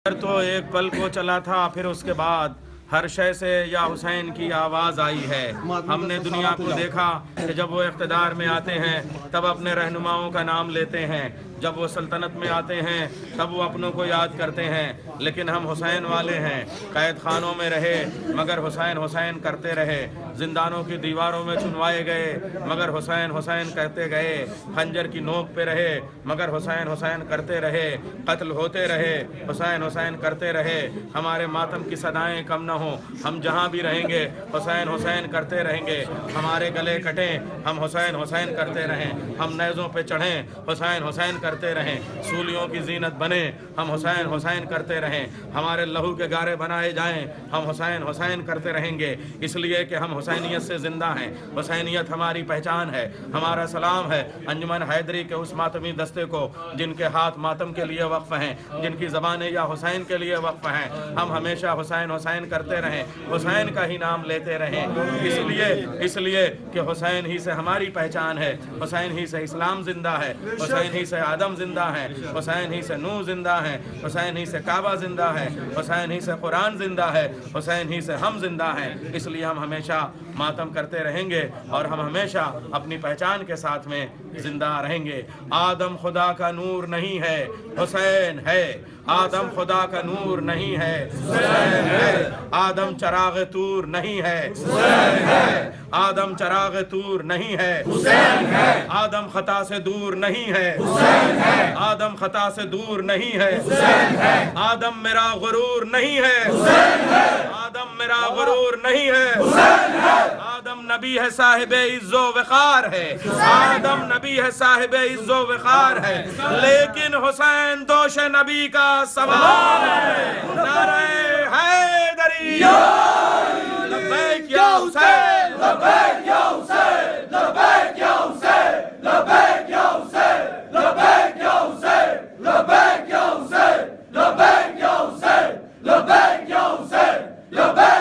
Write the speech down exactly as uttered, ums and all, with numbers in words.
تو ایک پل کو چلا تھا، پھر اس کے بعد ہر شے سے یا حسین کی آواز آئی ہے۔ ہم نے دنیا کو دیکھا کہ جب وہ اقتدار میں آتے ہیں تب اپنے رہنماؤں کا نام لیتے ہیں، جب وہ سلطنت میں آتے ہیں تب وہ اپنوں کو یاد کرتے ہیں، لیکن ہم حسین والے ہیں۔ قید خانوں میں رہے مگر حسین حسین کرتے رہے، زندانوں کی دیواروں میں چنوائے گئے مگر حسین حسین کرتے گئے، خنجر کی نوک پہ رہے مگر حسین حسین کرتے رہے، قتل ہوتے رہے حسین حسین کرتے رہے۔ ہمارے ماتم کی صدائیں کم نہ ہوں، ہم جہاں بھی رہیں گے حسین حسین کرتے رہیں گے۔ ہمارے گلے کٹیں ہم حسین حسین کرتے رہیں، ہم نیزوں پہ چڑھیں حسین حسین کرتے رہیں، سولیوں کی زینت بنیں ہم حسین حسین کرتے رہیں، ہمارے لہو کے گارے بنائے جائیں ہم حسین حسین کرتے رہیں گے، اس لیے کہ ہم حسینیت سے زندہ ہیں۔ حسینیت ہماری پہچان ہے۔ ہمارا سلام ہے انجمن حیدری کے اس ماتمی دستے کو جن کے ہاتھ ماتم کے لیے وقف ہیں، جن کی زبانیں یا حسین کے لیے وقف ہیں۔ ہم ہمیشہ حسین حسین کرتے رہیں، حسین کا ہی نام لیتے رہیں، اس لیے اس لیے کہ حسین ہی سے ہماری پہچان ہے، حسین ہی سے اسلام زندہ ہے، حسین ہی سے آدم زندہ ہے، حسین ہی سے نوح زندہ ہے، حسین ہی سے کعبہ زندہ ہے، حسین ہی سے قرآن زندہ ہے، حسین ہی سے ہم زندہ ہیں۔ اس لیے ہم ہمیشہ ماتم کرتے رہیں گے اور ہم ہمیشہ اپنی پہچان کے ساتھ میں زندہ رہیں گے۔ آدم خدا کا نور نہیں ہے، حسین ہے۔ آدم خدا کا نور نہیں ہے، حسین ہے۔ آدم چراغ طور نہیں ہے، حسین ہے۔ آدم چراغ طور نہیں ہے، حسین ہے۔ آدم خطا سے دور نہیں ہے، حسین ہے۔ آدم خطا سے دور نہیں ہے، حسین ہے۔ آدم میرا غرور نہیں ہے، حسین ہے۔ آدم میرا غرور نہیں ہے، حسین ہے۔ آدم نبی ہے صاحب عز و وقار ہے، آدم نبی ہے صاحب عز و وقار ہے، لیکن حسین دوش نبی کا سوار ہے۔ نعرہ حیدری لبیک یا حسین، لبیک یا حسین، لبیک یا حسین، لبیک یا حسین، لبیک یا حسین، لبیک یا حسین، لبیک یا حسین، لبیک یا حسین، لبیک